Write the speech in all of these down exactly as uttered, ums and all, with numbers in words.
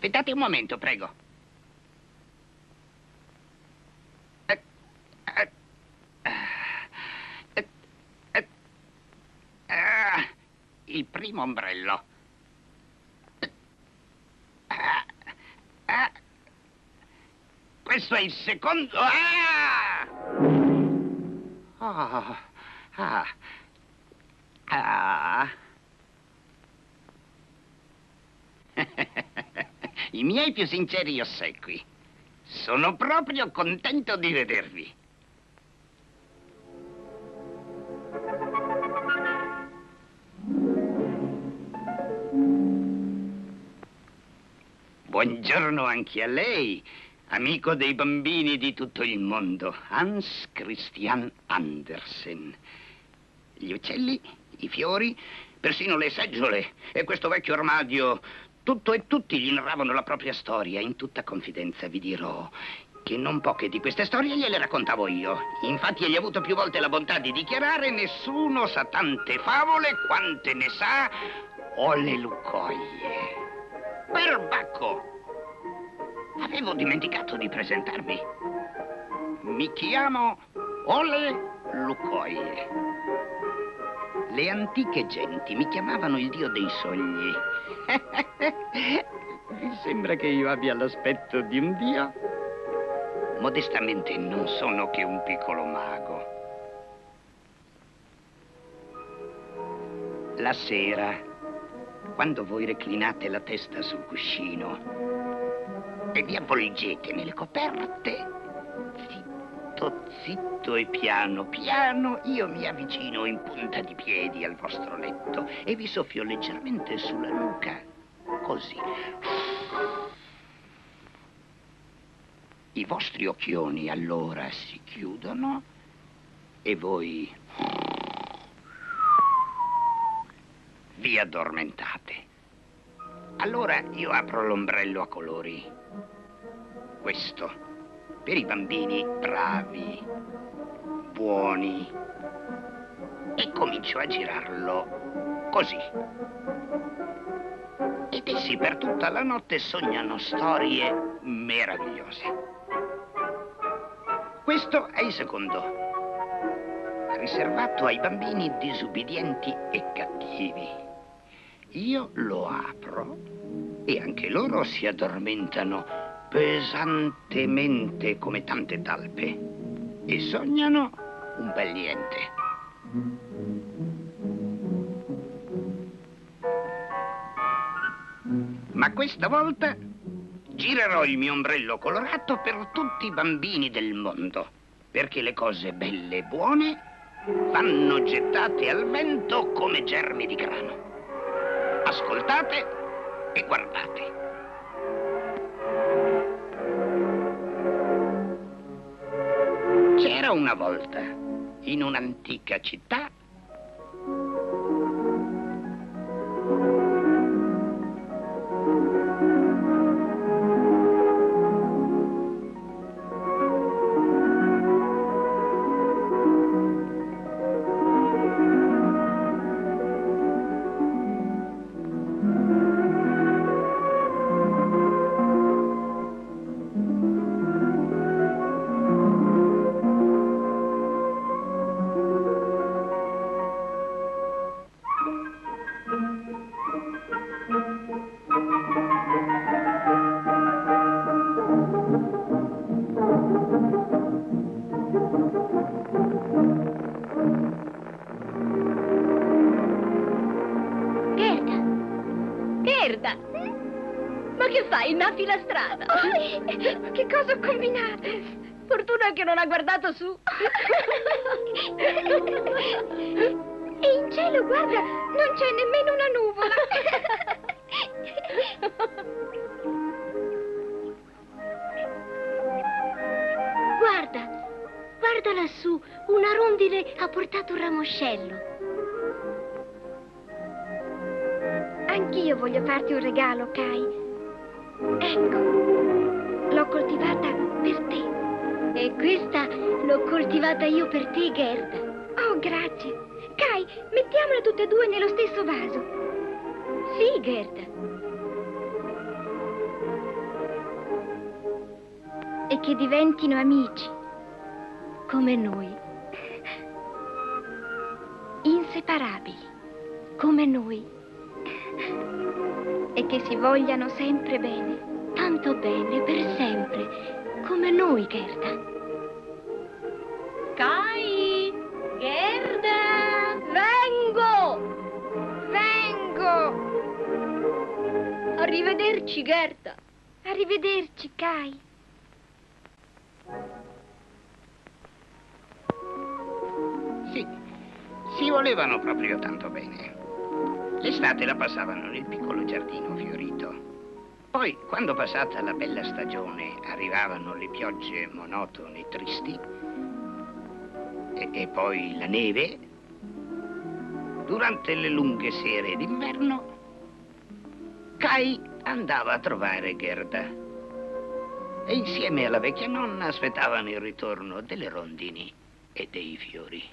Aspettate un momento, prego. Eh, eh, eh, eh, eh, il primo ombrello. Eh, eh, questo è il secondo. Ah! Oh, ah, ah. I miei più sinceri ossequi. Sono proprio contento di vedervi. Buongiorno anche a lei, amico dei bambini di tutto il mondo, Hans Christian Andersen. Gli uccelli, i fiori, persino le seggiole e questo vecchio armadio, tutto e tutti gli narravano la propria storia. In tutta confidenza vi dirò che non poche di queste storie gliele raccontavo io. Infatti egli ha avuto più volte la bontà di dichiarare: nessuno sa tante favole quante ne sa Ole Lucoie. Perbacco! Avevo dimenticato di presentarmi. Mi chiamo Ole Lucoie. Le antiche genti mi chiamavano il dio dei sogni. Vi sembra che io abbia l'aspetto di un dio? Modestamente non sono che un piccolo mago. La sera, quando voi reclinate la testa sul cuscino e vi avvolgete nelle coperte, zitto, zitto e piano, piano, io mi avvicino in punta di piedi al vostro letto e vi soffio leggermente sulla nuca, così. I vostri occhioni allora si chiudono e voi vi addormentate. Allora io apro l'ombrello a colori. Questo per i bambini bravi, buoni, e comincio a girarlo così. Ed essi per tutta la notte sognano storie meravigliose. Questo è il secondo, riservato ai bambini disubbidienti e cattivi. Io lo apro e anche loro si addormentano pesantemente come tante talpe e sognano un bel niente. Ma questa volta girerò il mio ombrello colorato per tutti i bambini del mondo, perché le cose belle e buone vanno gettate al vento come germi di grano. Ascoltate e guardate. C'era una volta, in un'antica città, Ma che fai? Innaffi la strada? Oh, che cosa ho combinato? Fortuna che non ha guardato su. E in cielo, guarda, non c'è nemmeno una nuvola. Guarda, guarda lassù, una rondine ha portato un ramoscello. Anch'io voglio farti un regalo, Kai. Ecco, l'ho coltivata per te. E questa l'ho coltivata io per te, Gerda. Oh, grazie. Kai, mettiamola tutte e due nello stesso vaso. Sì, Gerda. che diventino amici, come noi. Inseparabili, come noi. E che si vogliano sempre bene, tanto bene, per sempre, come noi, Gerda. Kai! Gerda! Vengo! Vengo! Arrivederci, Gerda. Arrivederci, Kai. Sì, si volevano proprio tanto bene. L'estate la passavano nel piccolo giardino fiorito. Poi, quando passata la bella stagione, arrivavano le piogge monotone e tristi, e, e poi la neve. Durante le lunghe sere d'inverno, Kai andava a trovare Gerda e insieme alla vecchia nonna aspettavano il ritorno delle rondini e dei fiori.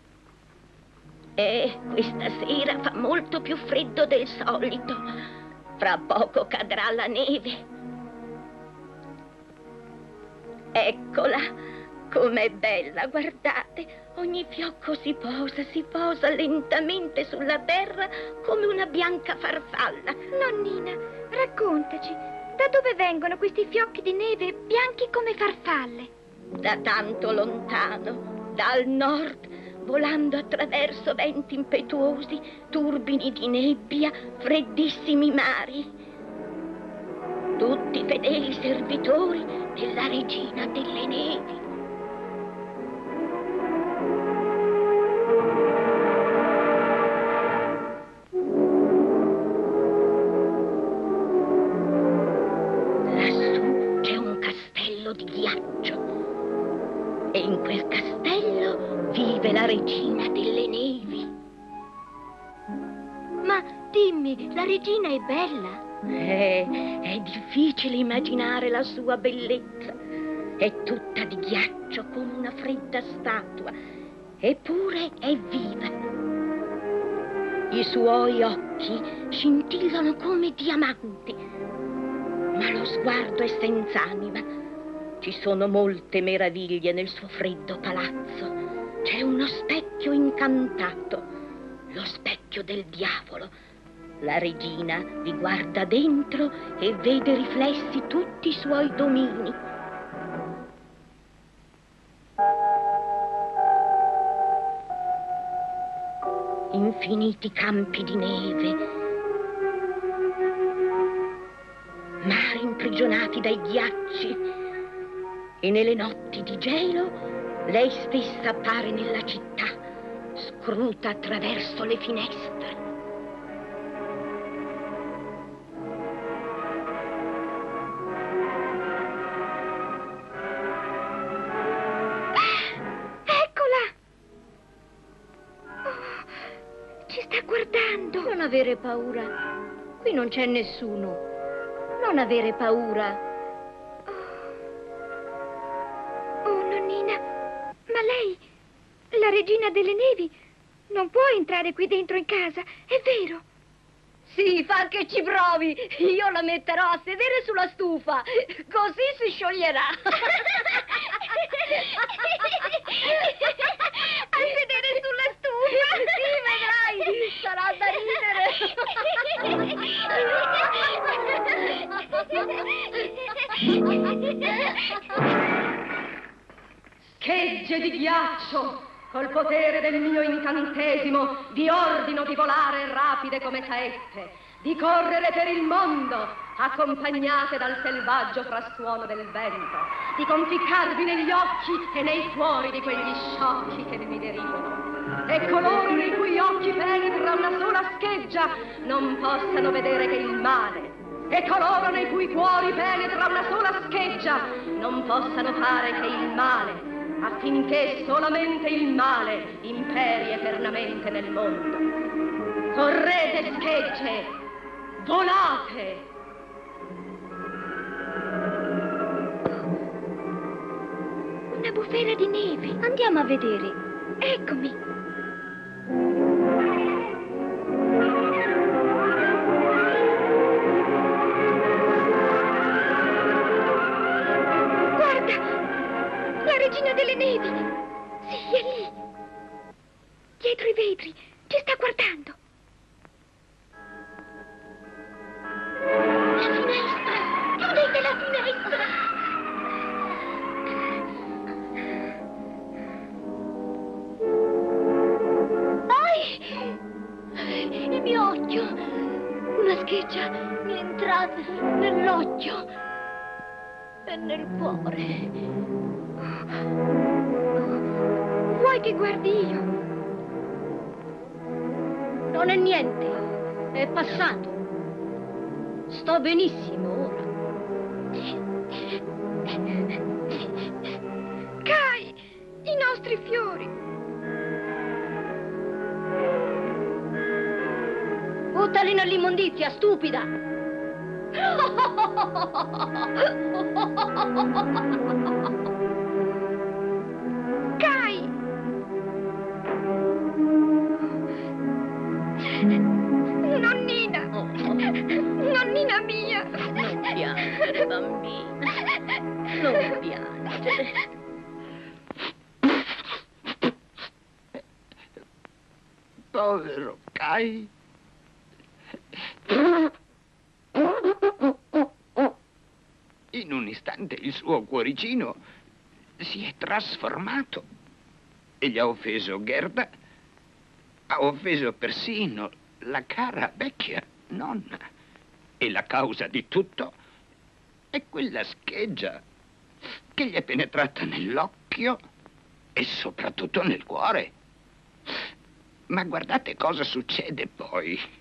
Eh, questa sera fa molto più freddo del solito. Fra poco cadrà la neve. Eccola, com'è bella, guardate. Ogni fiocco si posa, si posa lentamente sulla terra come una bianca farfalla. Nonnina, raccontaci, da dove vengono questi fiocchi di neve bianchi come farfalle? Da tanto lontano, dal nord, volando attraverso venti impetuosi, turbini di nebbia, freddissimi mari. Tutti fedeli servitori della regina delle nevi. Lassù c'è un castello di ghiaccio e in quel castello vive la regina delle nevi. Ma dimmi, la regina è bella? Eh, è difficile immaginare la sua bellezza. È tutta di ghiaccio come una fredda statua, eppure è viva. I suoi occhi scintillano come diamanti, ma lo sguardo è senz'anima. Ci sono molte meraviglie nel suo freddo palazzo. C'è uno specchio incantato, lo specchio del diavolo. La regina vi guarda dentro e vede riflessi tutti i suoi domini. Infiniti campi di neve, mari imprigionati dai ghiacci, e nelle notti di gelo lei stessa appare nella città, scruta attraverso le finestre. Guardando. Non avere paura. Qui non c'è nessuno. Non avere paura. Oh. Oh, nonnina, ma lei, la regina delle nevi, non può entrare qui dentro in casa, è vero? Sì, fa che ci provi. Io la metterò a sedere sulla stufa, così si scioglierà. A sedere sulla stufa? Sì, vedrai, sarà da ridere. Schegge di ghiaccio, col potere del mio incantesimo, vi ordino di volare rapide come saette, di correre per il mondo, accompagnate dal selvaggio frastuono del vento, di conficcarvi negli occhi e nei cuori di quegli sciocchi che vi derivono. E coloro nei cui occhi penetra una sola scheggia non possano vedere che il male. E coloro nei cui cuori penetra una sola scheggia non possano fare che il male, affinché solamente il male imperi eternamente nel mondo. Correte, schegge, volate! Una bufera di neve. Andiamo a vedere. Eccomi. Guarda, i vetri. Ci sta guardando. La finestra. Chiudete la finestra. Ai! Il mio occhio. Una scheggia mi è entrata nell'occhio e nel cuore. Vuoi che guardi io? Non è niente, è passato. Sto benissimo ora. Kai, i nostri fiori. Buttali nell'immondizia, stupida. Kai! Nonnina! Nonnina mia! Non piangere, bambina. Non piangere. Povero Kai. In un istante il suo cuoricino si è trasformato e gli ha offeso Gerda, ha offeso persino la cara vecchia nonna. E la causa di tutto è quella scheggia che gli è penetrata nell'occhio e soprattutto nel cuore. Ma guardate cosa succede poi.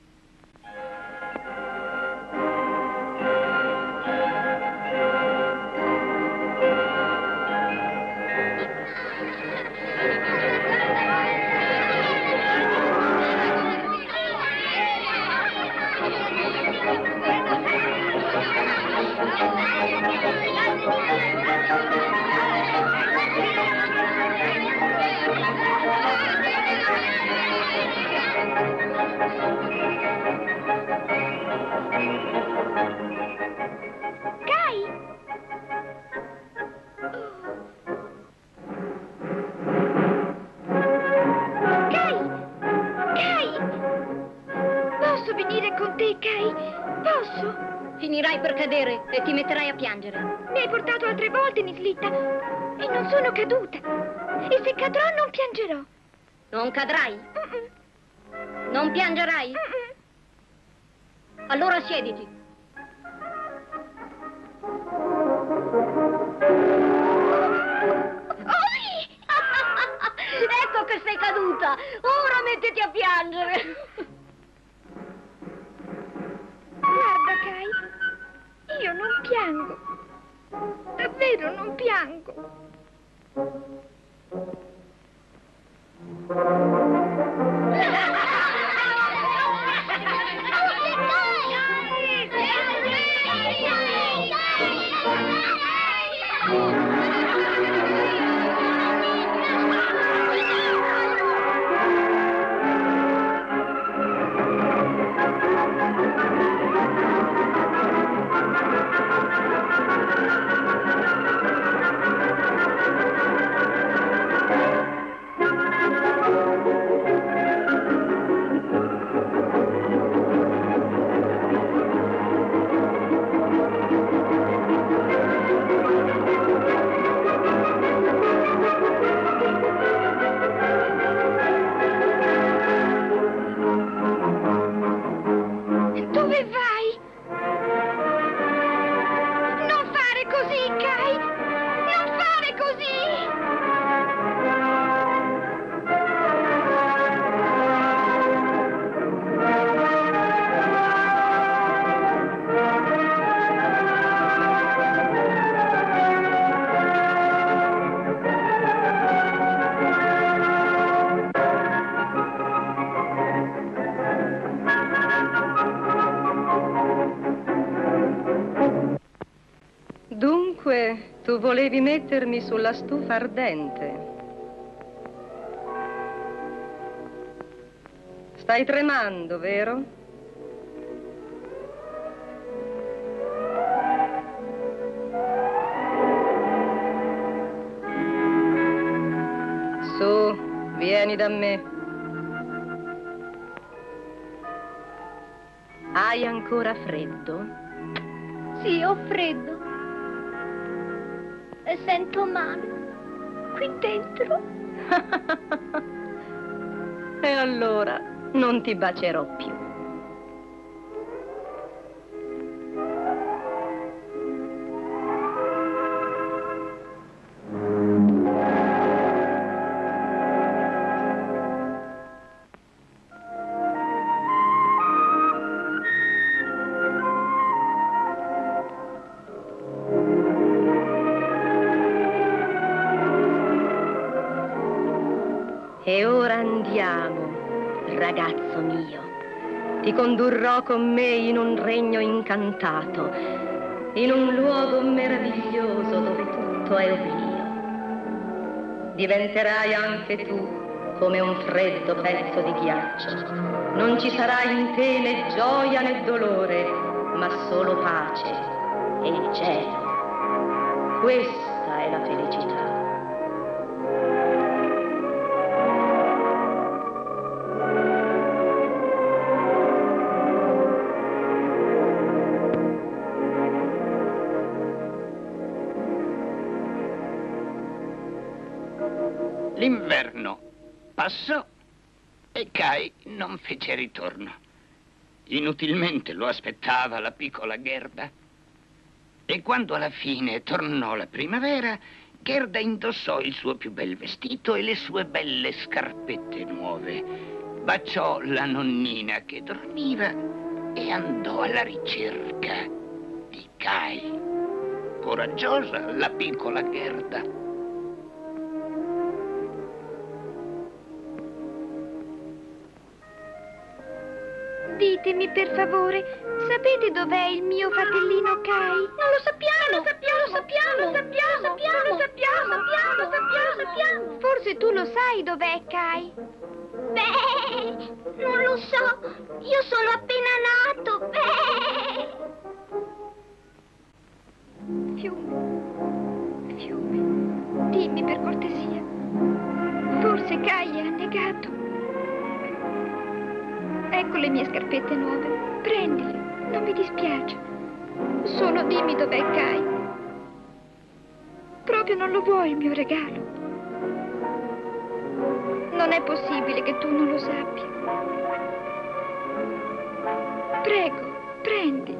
Finirai per cadere e ti metterai a piangere. Mi hai portato altre volte in slitta e non sono caduta. E se cadrò non piangerò. Non cadrai? Mm-mm. Non piangerai? Mm-mm. Allora siediti. Ecco che sei caduta. Ora mettiti a piangere. Guarda, Kai, io non piango. Davvero non piango. Tu volevi mettermi sulla stufa ardente. Stai tremando, vero? Su, vieni da me. Hai ancora freddo? Sì, ho freddo. E sento male. Qui dentro. E allora non ti bacerò più. E ora andiamo, ragazzo mio. Ti condurrò con me in un regno incantato, in un luogo meraviglioso dove tutto è oblio. Diventerai anche tu come un freddo pezzo di ghiaccio. Non ci sarà in te né gioia né dolore, ma solo pace e gelo. Questa è la felicità. L'inverno passò e Kai non fece ritorno. Inutilmente lo aspettava la piccola Gerda. E quando alla fine tornò la primavera, Gerda indossò il suo più bel vestito e le sue belle scarpette nuove. Baciò la nonnina che dormiva e andò alla ricerca di Kai. Coraggiosa la piccola Gerda. Ditemi, per favore, sapete dov'è il mio fratellino Kai? Non lo sappiamo, non lo sappiamo, lo sappiamo, lo sappiamo, lo sappiamo, lo sappiamo, lo sappiamo, lo sappiamo, lo sappiamo. Forse tu lo sai dov'è Kai? Beh, non lo so, io sono appena nato, beh. Fiume, fiume, dimmi per cortesia. Forse Kai è annegato. Ecco le mie scarpette nuove. Prendile, non mi dispiace. Solo dimmi dov'è Kai. Proprio non lo vuoi il mio regalo? Non è possibile che tu non lo sappia. Prego, prendi.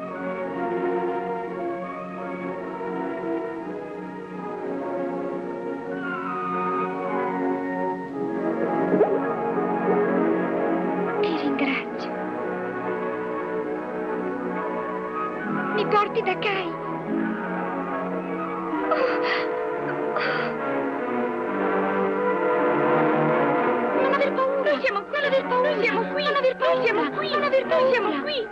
Mi porti da Kai? Non aver paura, siamo qui, non aver paura, siamo qui, non aver paura, siamo qui, non aver paura, siamo qui.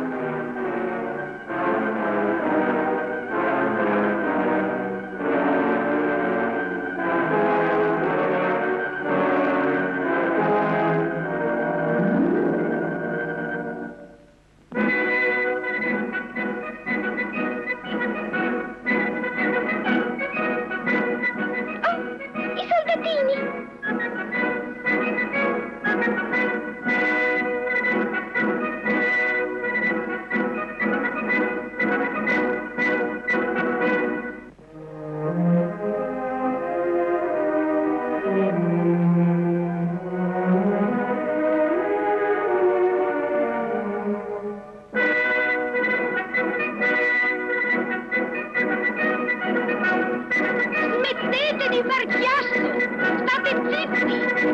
Smettete di far chiasso! State zitti!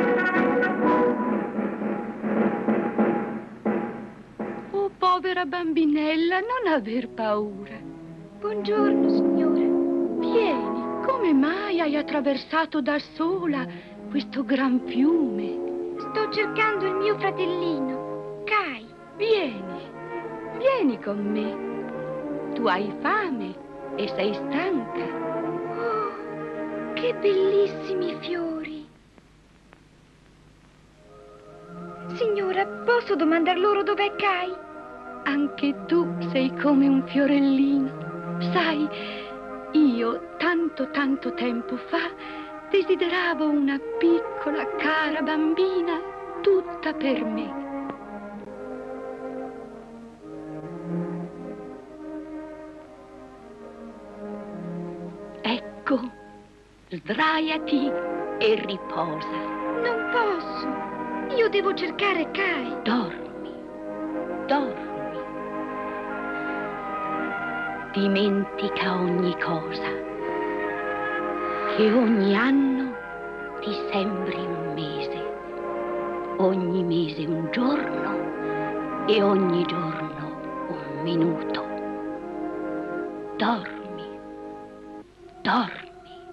Oh, povera bambinella, non aver paura. Buongiorno, signora. Vieni, come mai hai attraversato da sola questo gran fiume? Sto cercando il mio fratellino, Kai. Vieni, vieni con me. Tu hai fame e sei stanca. Oh, che bellissimi fiori. Signora, posso domandar loro dov'è Kai? Anche tu sei come un fiorellino. Sai, io tanto tanto tempo fa desideravo una piccola cara bambina tutta per me. sdraiati e riposa. Non posso. Io devo cercare Kai. Dormi, dormi. Dimentica ogni cosa. Che ogni anno ti sembri un mese. Ogni mese un giorno e ogni giorno un minuto. Dormi, dormi.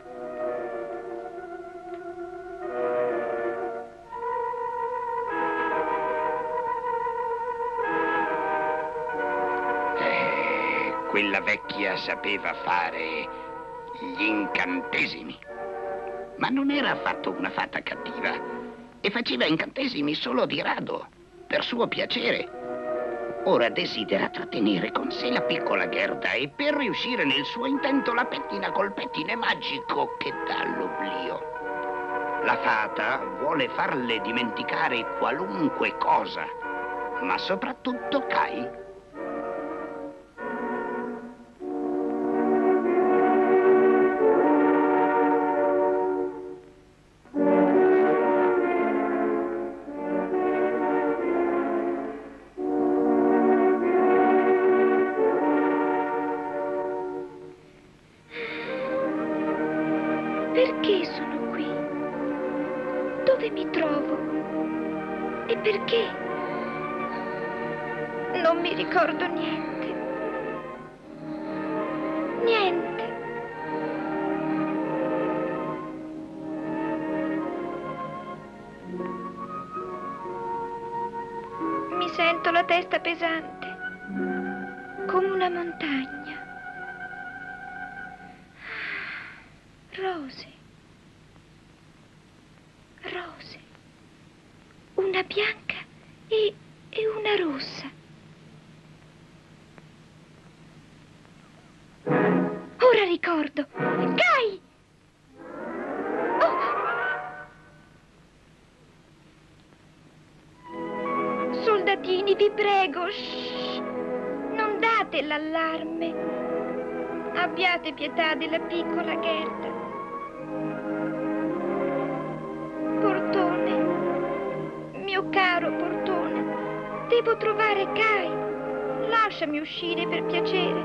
Eh, quella vecchia sapeva fare gli incantesimi. Ma non era affatto una fata cattiva e faceva incantesimi solo di rado, per suo piacere. Ora desidera trattenere con sé la piccola Gerda e per riuscire nel suo intento la pettina col pettine magico che dà l'oblio. La fata vuole farle dimenticare qualunque cosa, ma soprattutto Kai. Perché sono qui? Dove mi trovo? E perché? Non mi ricordo niente. Niente. Mi sento la testa pesante, come una montagna. Rose. Rose. Una bianca e, e una rossa. Ora ricordo. Kai! Oh. Soldatini, vi prego, shh. Non date l'allarme. Abbiate pietà della piccola Gerda. Portone, mio caro portone, devo trovare Kai. Lasciami uscire per piacere.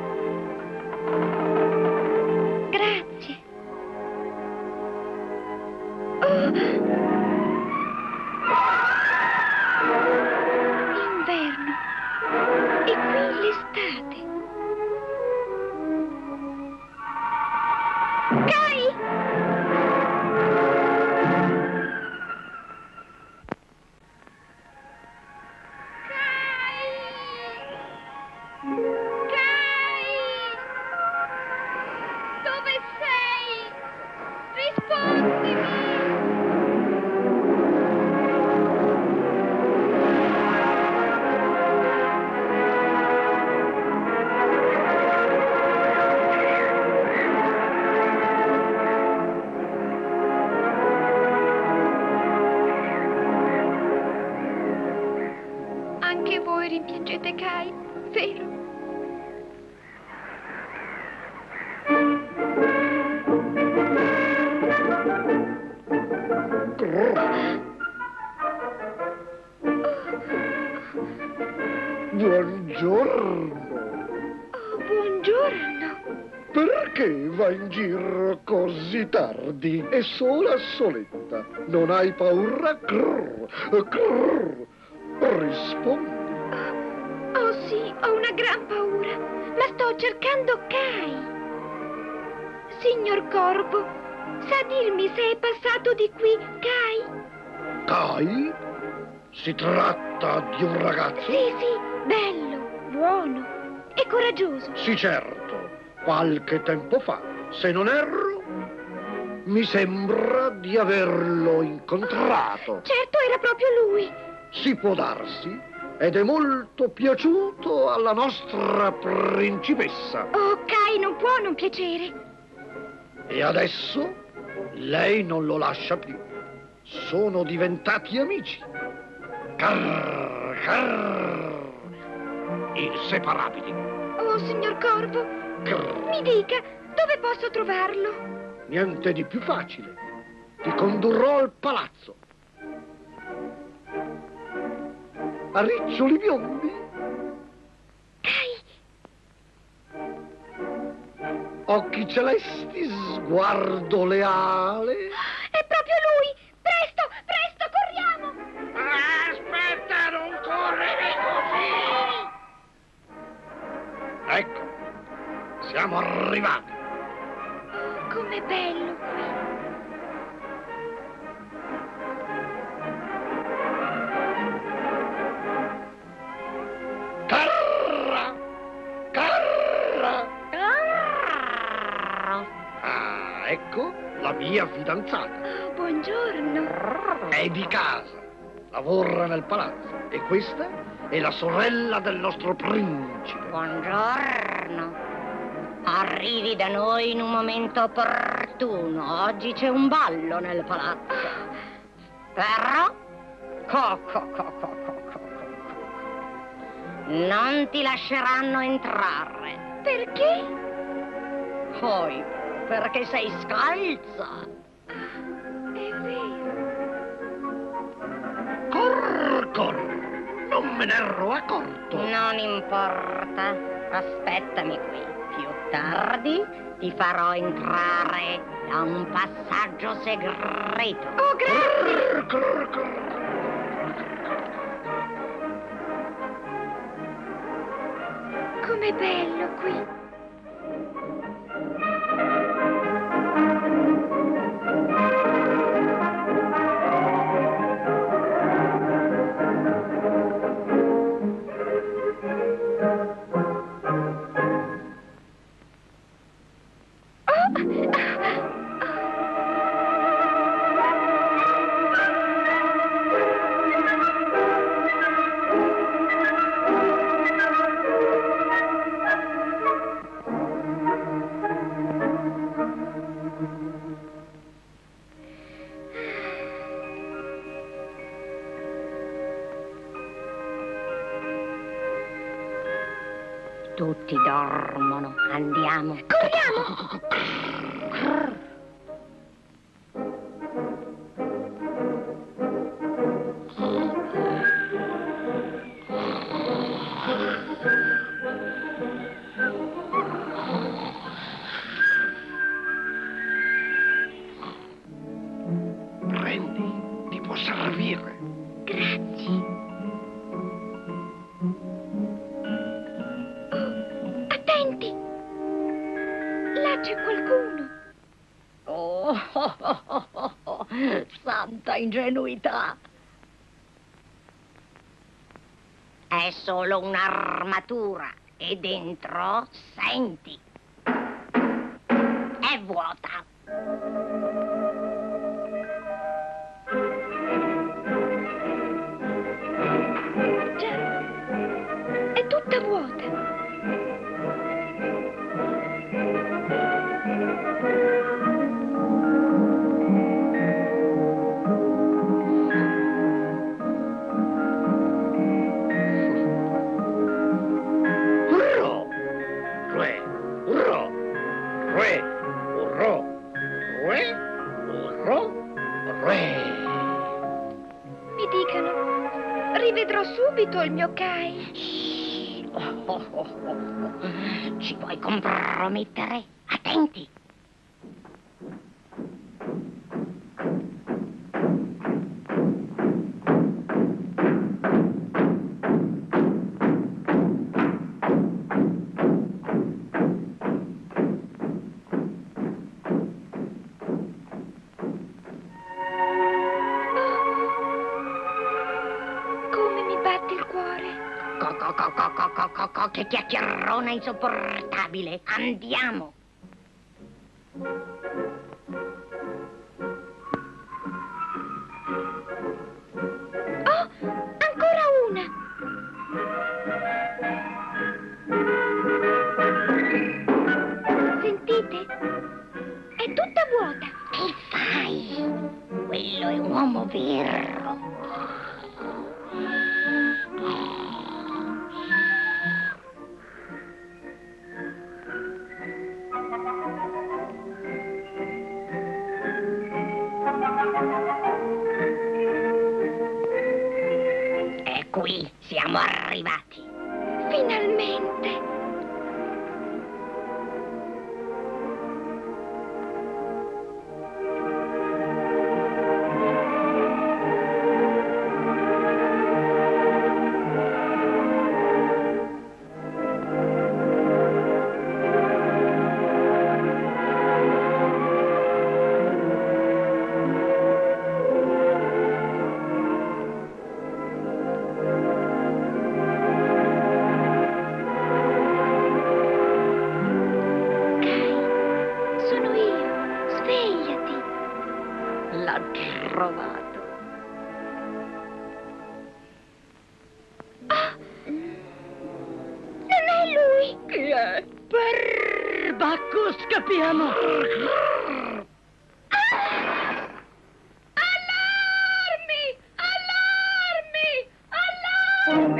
Grazie. Oh. Inverno. E qui l'estate. Kai! Anche voi rimpiangete Kai, vero? Buongiorno. Oh, buongiorno. Perché vai in giro così tardi e sola soletta? Non hai paura? Crrr, crrr. Rispondi. Oh, oh sì, ho una gran paura, ma sto cercando Kai. Signor Corvo, sa dirmi se è passato di qui Kai? Kai? Si tratta di un ragazzo? Sì, sì, bello, buono e coraggioso. Sì, certo. Qualche tempo fa, se non erro, mi sembra di averlo incontrato. Certo, era proprio lui. Si può darsi, ed è molto piaciuto alla nostra principessa. Oh, Kai non può non piacere. E adesso lei non lo lascia più. Sono diventati amici. Carr, carr, inseparabili. Oh, signor Corvo, Grr. mi dica, dove posso trovarlo? niente di più facile. Ti condurrò al palazzo. A riccioli biondi. Occhi celesti, sguardo leale. È proprio lui! Presto, presto, corriamo! Aspetta, non correre così! Ecco, siamo arrivati. Oh, com'è bello qui! Carra! Carra! Ah, ecco la mia fidanzata. Oh, buongiorno! È di casa, lavora nel palazzo. E questa è la sorella del nostro principe. Buongiorno. Arrivi da noi in un momento opportuno. Oggi c'è un ballo nel palazzo. Però, co, co, co, co, co, co, co. non ti lasceranno entrare. Perché? Poi, perché sei scalza. È vero. Corr, corr, non me ne ero accorto. Non importa. Aspettami qui. Più tardi ti farò entrare da un passaggio segreto. Oh, grazie! Corr, corr, corr. Com'è bello qui! Tutti dormono. Andiamo. Corriamo! Prendi, ti può servire. Grazie. Oh, attenti! Là c'è qualcuno. Oh, oh, oh, oh, oh, oh. Santa ingenuità. È solo un'armatura e dentro, senti, è vuota. Già, è tutta vuota. Urrò, re, urrò, re, urrò, re, urrò, re. Mi dicano, rivedrò subito il mio Kai. Oh, oh, oh, oh. Ci puoi compromettere? Attenti. Come mi batte il cuore. Co, co, co, co, co, co, co, co, che chiacchierona insopportabile. Andiamo. Oh, ancora una. Sentite? È tutta vuota. Che fai? Quello è un uomo vero. Qui siamo arrivati. Finalmente! Scappiamo! Allarmi! Allarmi!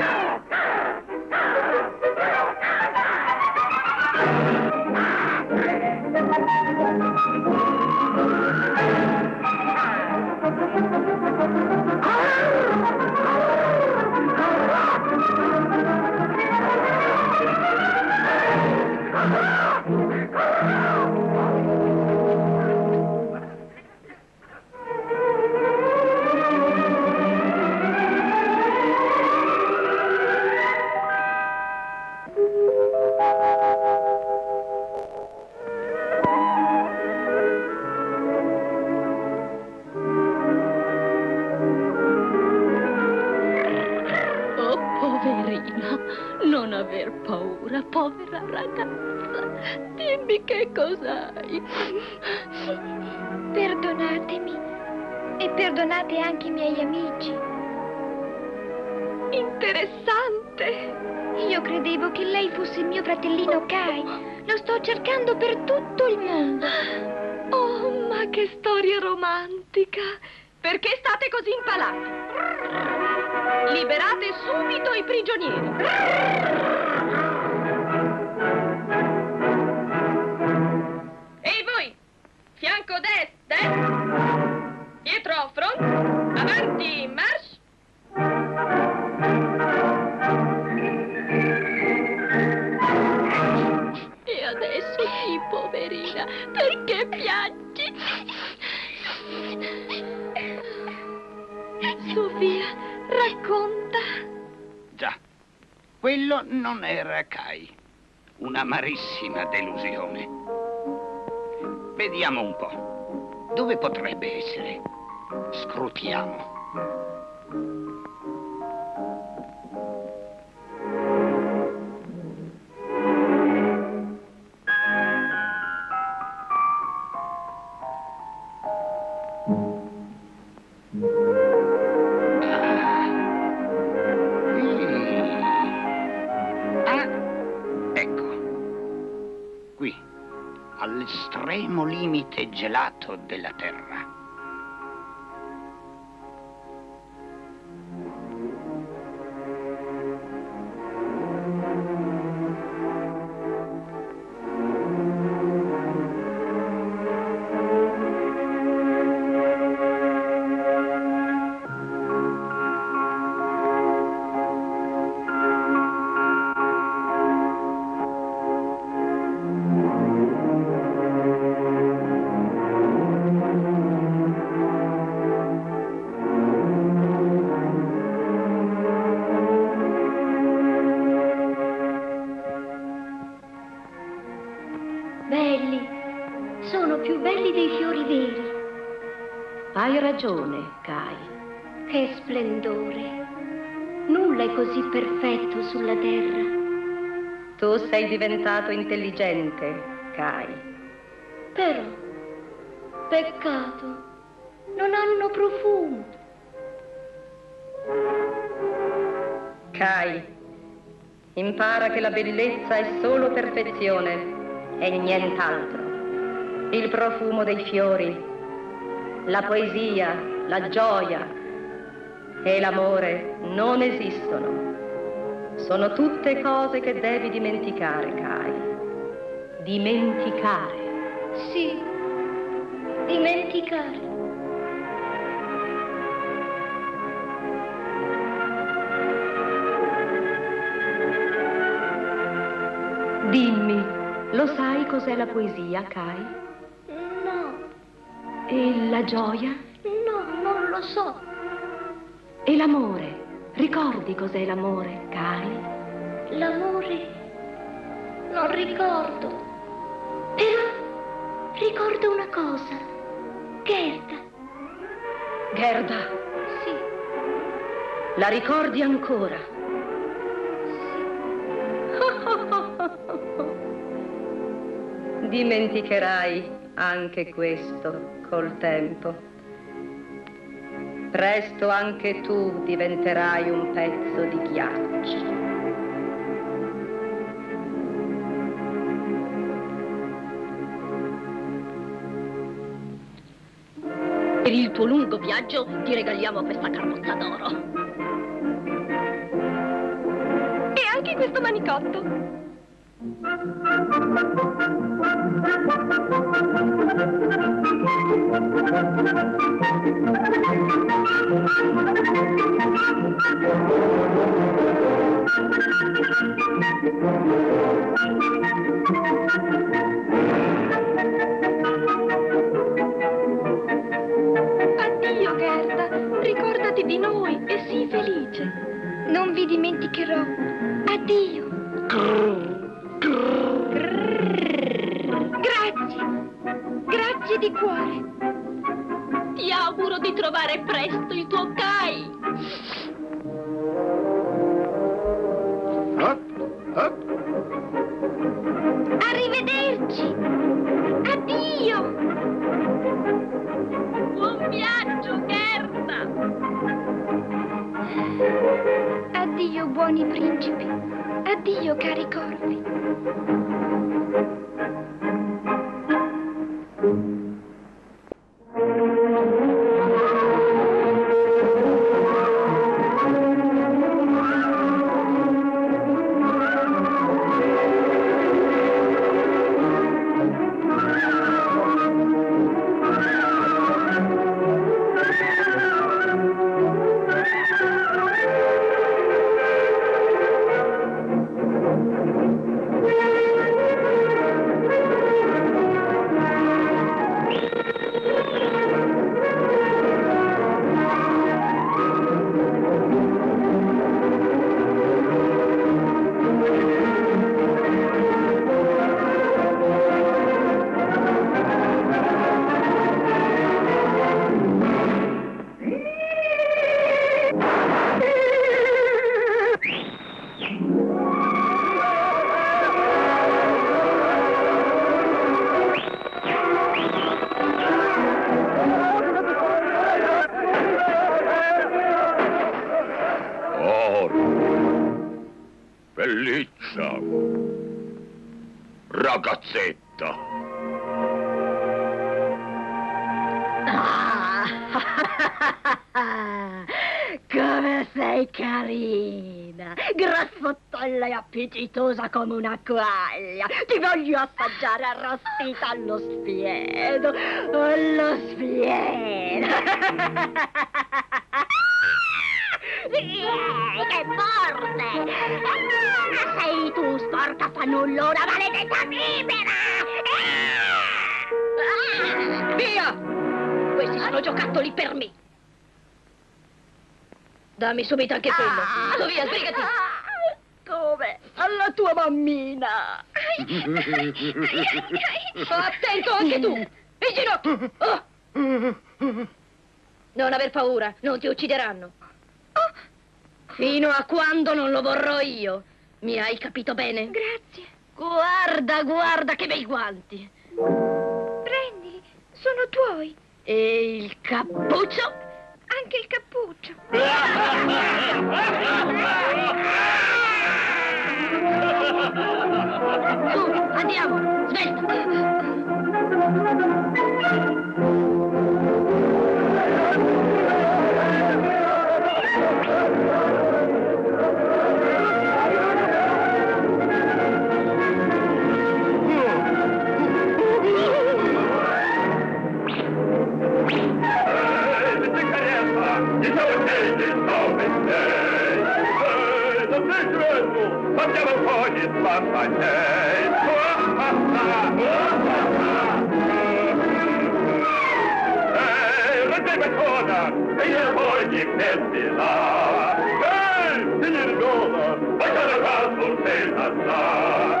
Non aver paura, povera ragazza. Dimmi che cos'hai. Perdonatemi e perdonate anche i miei amici. Interessante. Io credevo che lei fosse il mio fratellino Kai. Lo sto cercando per tutto il mondo. Oh, ma che storia romantica. Perché state così impalati? Liberate subito i prigionieri. Ehi voi, fianco destra, dietro front, avanti march. E adesso sì, poverina, perché piangi? Sofia, racconta. Già, quello non era Kai. Un'amarissima delusione. Vediamo un po'. Dove potrebbe essere? Scrutiamo. All'estremo limite gelato della terra. Belli, sono più belli dei fiori veri. Hai ragione, Kai. Che splendore. Nulla è così perfetto sulla terra. Tu sei diventato intelligente, Kai. Però, peccato, non hanno profumo. Kai, impara che la bellezza è solo perfezione e nient'altro. Il profumo dei fiori, la poesia, la gioia e l'amore non esistono. Sono tutte cose che devi dimenticare, Kai. Dimenticare. Sì, dimenticare. Dimmi, lo sai cos'è la poesia, Kai? No. E la gioia? No, non lo so. E l'amore? Ricordi cos'è l'amore, Kai? L'amore? Non ricordo. Però ricordo una cosa. Gerda. Gerda? Sì. La ricordi ancora? Dimenticherai anche questo col tempo. Presto anche tu diventerai un pezzo di ghiaccio. Per il tuo lungo viaggio ti regaliamo questa carrozza d'oro. E anche questo manicotto. Addio, Gerda. Ricordati di noi e sii felice. Non vi dimenticherò. Addio. Grazie. Grazie di cuore. Ti auguro di trovare presto il tuo Kai. Up, up. Arrivederci. Addio. Buon viaggio, Gerda. Addio, buoni principi. Addio, cari corvi. Belliccia, ragazzetta. Come sei carina, grassottella e appetitosa come una quaglia. Ti voglio assaggiare arrostita allo spiedo, allo spiedo. Che forte! Ah, sei tu, sporca fannullona, maledetta vipera! Ah! Via! Questi sono giocattoli per me. Dammi subito anche quello. Vado via, sbrigati. Come? Alla tua mammina. Attento anche tu. In ginocchio. Oh. Non aver paura, non ti uccideranno. Fino a quando non lo vorrò io. Mi hai capito bene? Grazie. Guarda, guarda che bei guanti. Prendili, sono tuoi. E il cappuccio? Anche il cappuccio. Su, andiamo, svelta. It's Facciamo poi il pampagneto. Ehi, la teva cosa, e io voglio metti là. Ehi, signor Gola, facciamo la sorpresa là.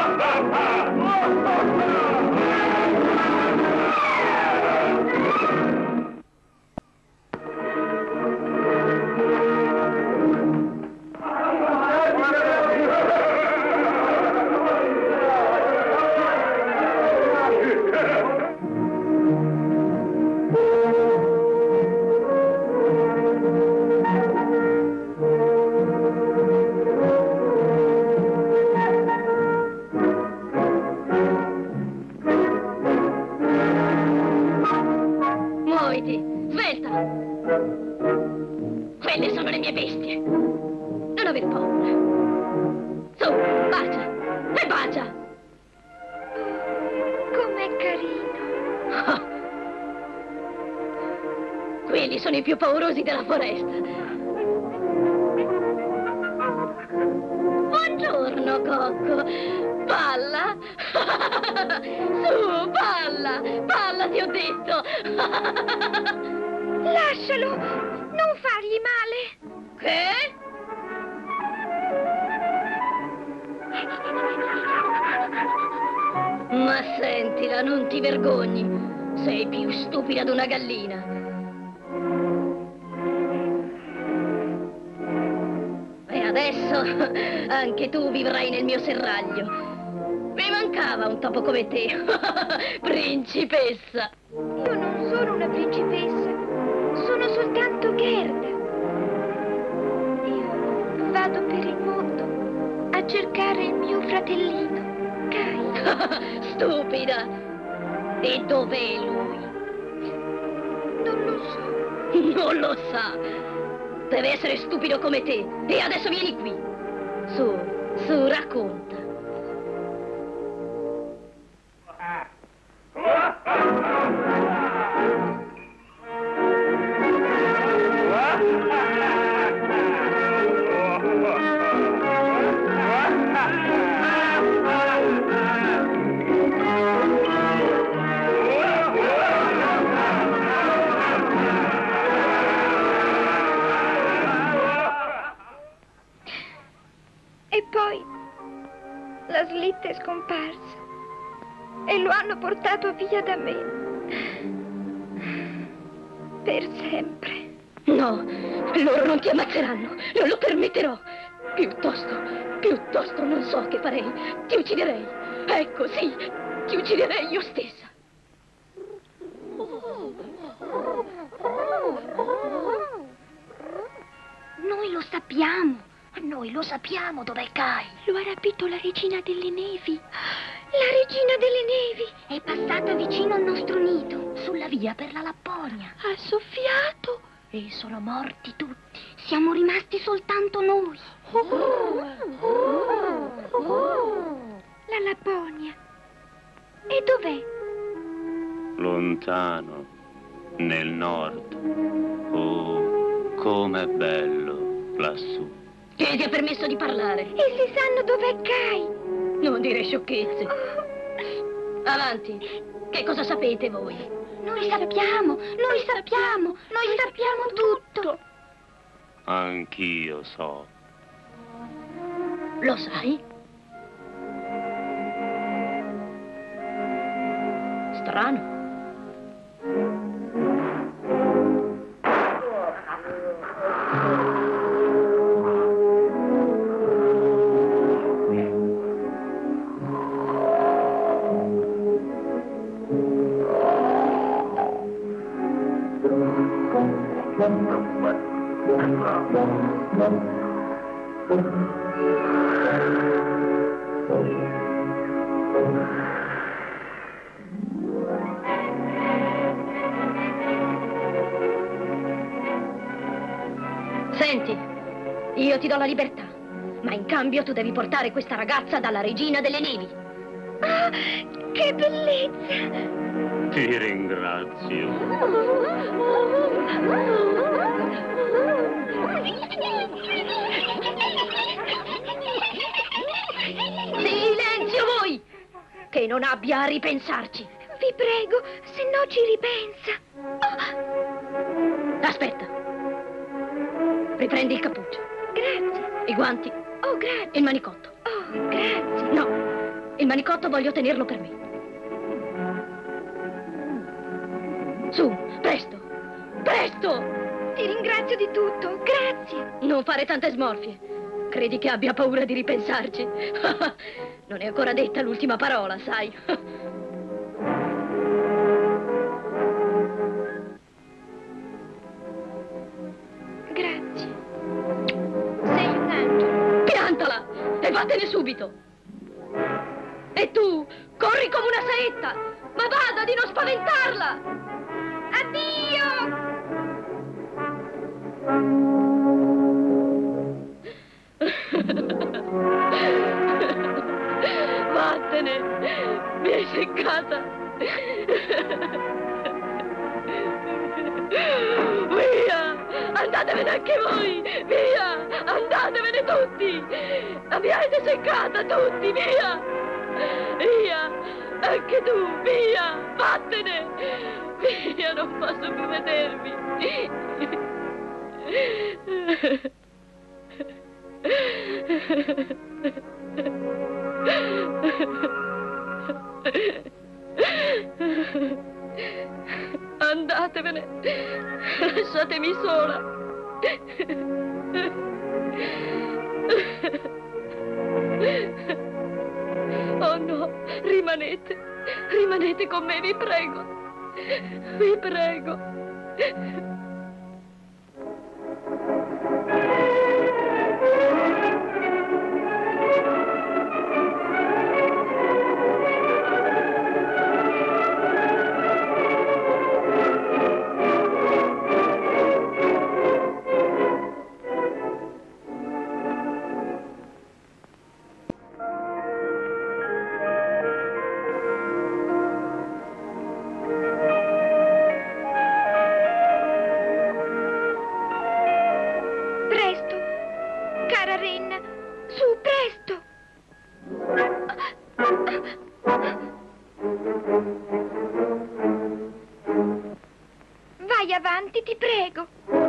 Quelli sono i più paurosi della foresta. Buongiorno, Cocco. Balla. Su, balla. Balla, ti ho detto. Lascialo. Non fargli male. Che? Ma sentila, non ti vergogni. Sei più stupida di una gallina. E adesso anche tu vivrai nel mio serraglio. Mi mancava un topo come te. Principessa. Io non sono una principessa. Sono soltanto Gerda. Io vado per il mondo a cercare il mio fratellino, Kai. Stupida. E dov'è lui? Non lo so. Non lo sa. Deve essere stupido come te. E adesso vieni qui. Su, su, racconta. E poi la slitta è scomparsa e lo hanno portato via da me. Per sempre. No, loro non ti ammazzeranno, non lo permetterò. Piuttosto, piuttosto non so che farei. Ti ucciderei. Ecco, sì, ti ucciderei io stessa. Noi lo sappiamo. Noi lo sappiamo dov'è Kai. Lo ha rapito la regina delle nevi. La regina delle nevi è passata vicino al nostro nido, sulla via per la Lapponia. Ha soffiato e sono morti tutti. Siamo rimasti soltanto noi. Oh, oh, oh. La Lapponia. E dov'è? Lontano, nel nord. Oh, com'è bello lassù. Chi ti ha permesso di parlare? Essi sanno dov'è Kai. Non dire sciocchezze. Avanti. Che cosa sapete voi? Noi sappiamo, noi sappiamo, noi sappiamo tutto. Anch'io so. Lo sai? Strano. Senti, io ti do la libertà, ma in cambio tu devi portare questa ragazza dalla regina delle nevi. Ah, che bellezza! Ti ringrazio. non abbia a ripensarci. Vi prego, se no ci ripensa. Oh. Aspetta. Riprendi il cappuccio. Grazie. I guanti. Oh, grazie. Il manicotto. Oh, grazie. No, il manicotto voglio tenerlo per me. Su, presto, presto! Ti ringrazio di tutto, grazie. Non fare tante smorfie. Credi che abbia paura di ripensarci? Non è ancora detta l'ultima parola, sai? Grazie. Sei un angelo. Piantala e vattene subito. E tu, corri come una saetta, ma bada di non spaventarla. Addio! Vattene, mi hai seccata. Via, andatevene anche voi, via, andatevene tutti. Mi avete seccata tutti, via, via, anche tu, via, vattene, via, non posso più vedervi. Andatevene, lasciatemi sola. Oh no, rimanete, rimanete con me, vi prego, vi prego. Vai avanti, ti prego.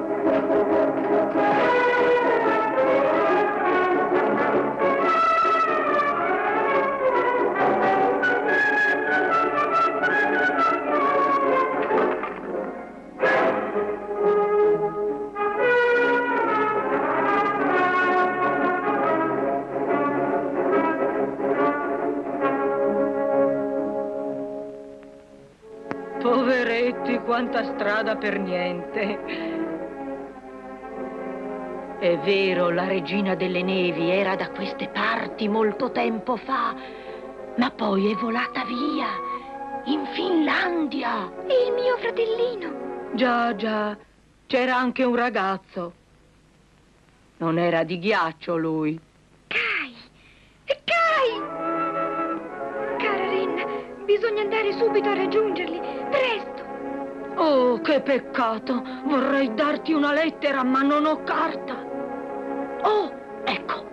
Poveretti, quanta strada per niente. È vero, la regina delle nevi era da queste parti molto tempo fa, ma poi è volata via, in Finlandia. E il mio fratellino? Già, già, c'era anche un ragazzo. Non era di ghiaccio lui. Kai! Kai! Cara Renna, bisogna andare subito a raggiungerli. Presto! Oh, che peccato! Vorrei darti una lettera, ma non ho carta. Oh, ecco.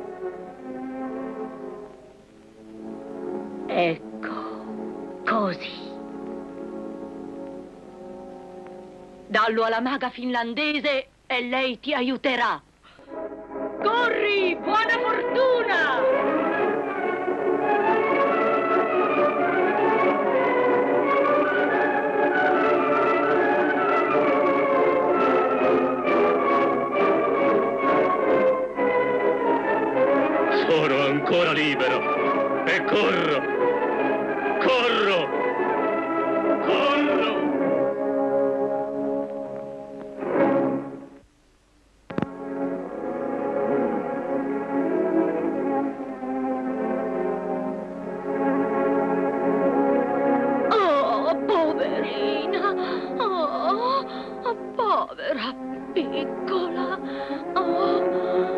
Ecco, così. Dallo alla maga finlandese e lei ti aiuterà. Corri, buona fortuna! Sono ancora libero e corro, corro, corro. Oh, poverina, oh, povera piccola, oh.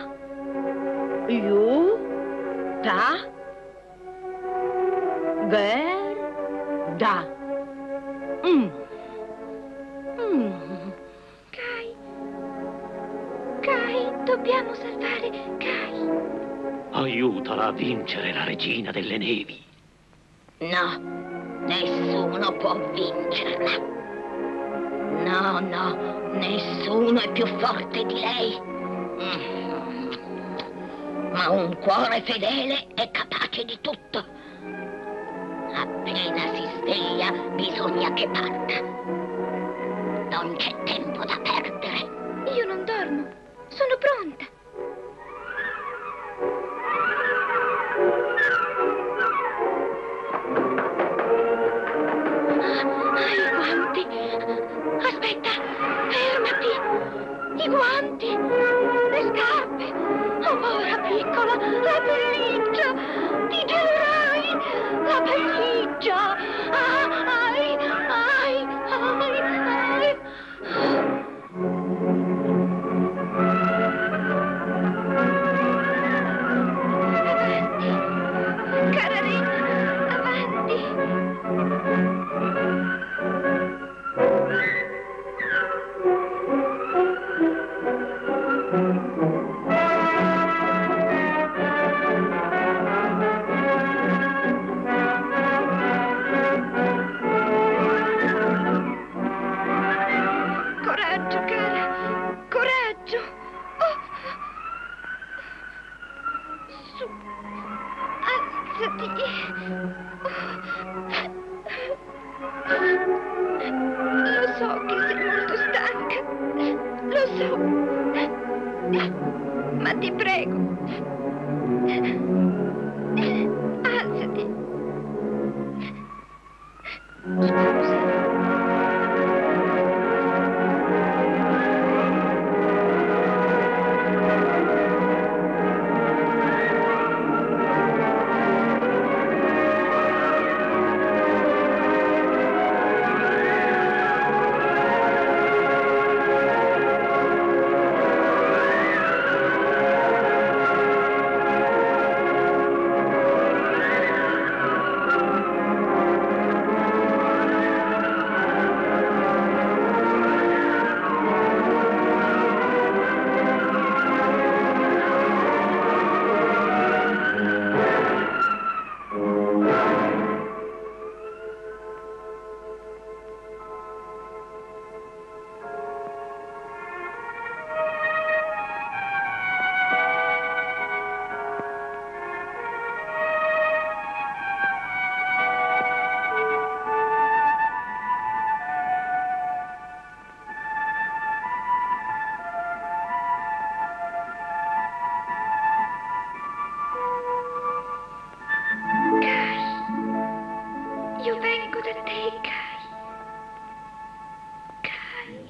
Ve salvare Kai. Aiutala a vincere la regina delle nevi. No, nessuno può vincerla. No, no, nessuno è più forte di lei. Ma un cuore fedele è capace di tutto. Appena si sveglia, bisogna che parta. Non c'è tempo da perdere. Io non dormo. Sono pronta. Ah, i guanti. Aspetta, fermati. I guanti. Le scarpe. Oh, povera piccola, la pelliccia. Ti giurai. La pelliccia. Ai, ai, ai, ai. Cara regina, avanti. Coraggio, cara. Coraggio. Oh. Su. Alzati. Lo so che sei molto stanca. Lo so. Ma ti prego. Alzati. Scusa. Io vengo da te, Kai. Kai.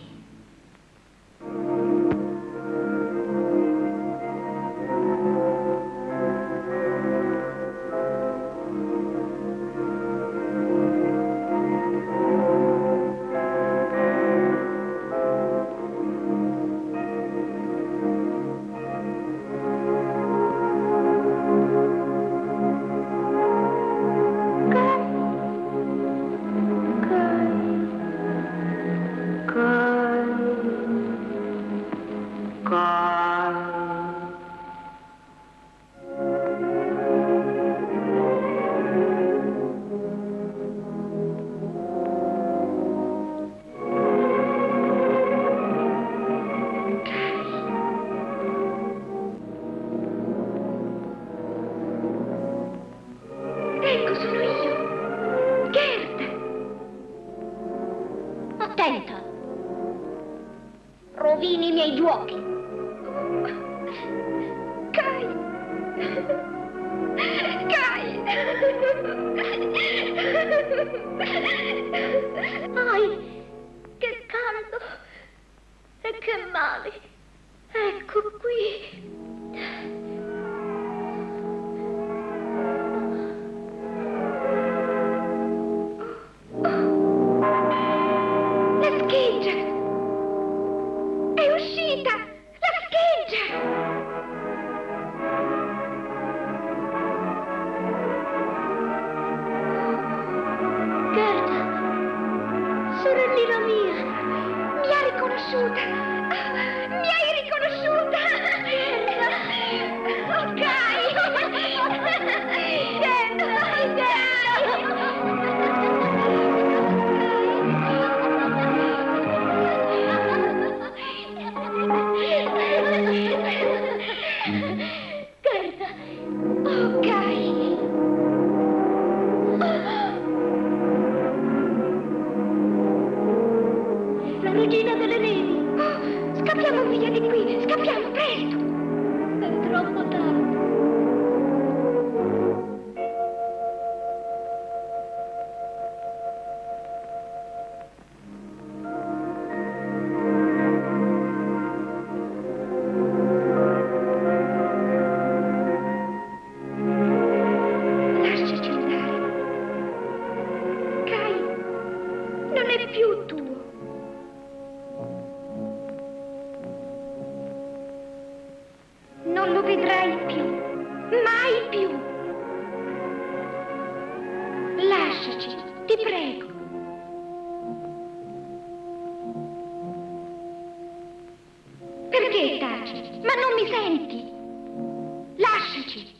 Ecco, sono io. Gerd. Attenta. Rovini i miei giochi. Kai. Kai. Ai, che caldo e che male. Ecco qui. La scheggia! È uscita! La scheggia! Che Mai più, mai più. Lasciaci, ti prego. Perché taci? Ma non mi senti? Lasciaci.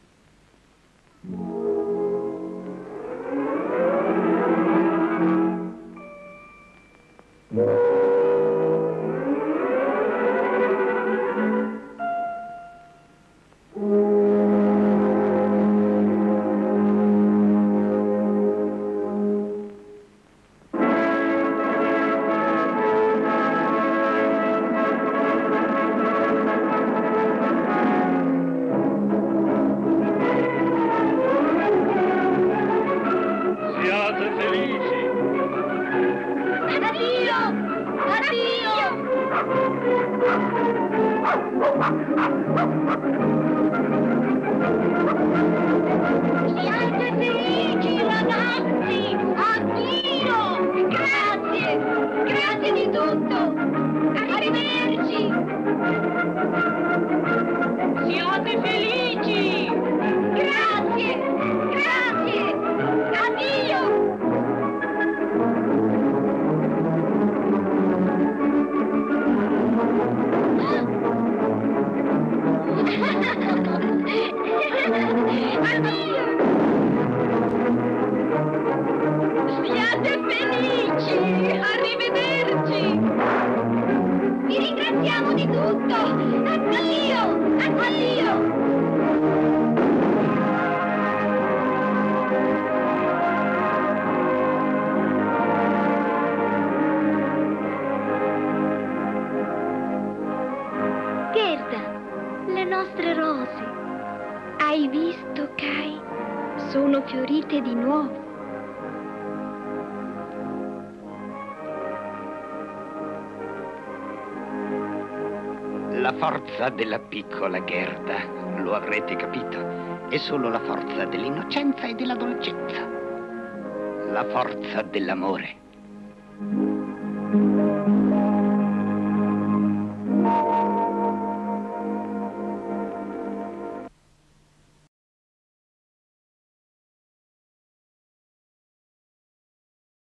Hai visto, Kai? Sono fiorite di nuovo. La forza della piccola Gerda, lo avrete capito, è solo la forza dell'innocenza e della dolcezza. La forza dell'amore.